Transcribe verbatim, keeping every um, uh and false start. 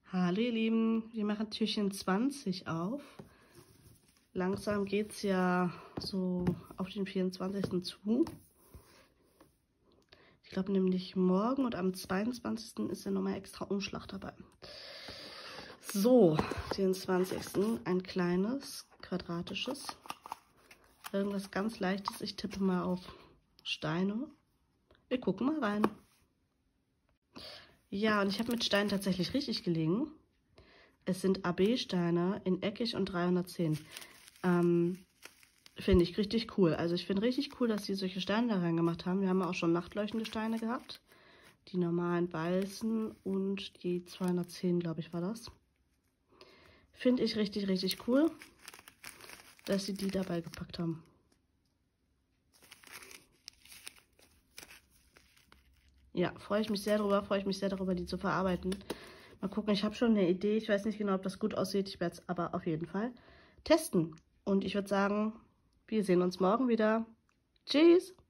Hallo ihr Lieben, wir machen Türchen zwanzig auf. Langsam geht es ja so auf den vierundzwanzigsten zu. Ich glaube nämlich morgen und am zweiundzwanzigsten ist ja nochmal extra Umschlag dabei. So, den zwanzigsten ein kleines, quadratisches. Irgendwas ganz Leichtes. Ich tippe mal auf Steine. Wir gucken mal rein. Ja, und ich habe mit Steinen tatsächlich richtig gelegen. Es sind A B-Steine in eckig und dreihundertzehn. Ähm, finde ich richtig cool. Also ich finde richtig cool, dass sie solche Steine da reingemacht haben. Wir haben auch schon nachtleuchtende Steine gehabt. Die normalen weißen und die zweihundertzehn, glaube ich, war das. Finde ich richtig, richtig cool, dass sie die dabei gepackt haben. Ja, freue ich mich sehr darüber, freue ich mich sehr darüber, die zu verarbeiten. Mal gucken, ich habe schon eine Idee. Ich weiß nicht genau, ob das gut aussieht. Ich werde es aber auf jeden Fall testen. Und ich würde sagen, wir sehen uns morgen wieder. Tschüss!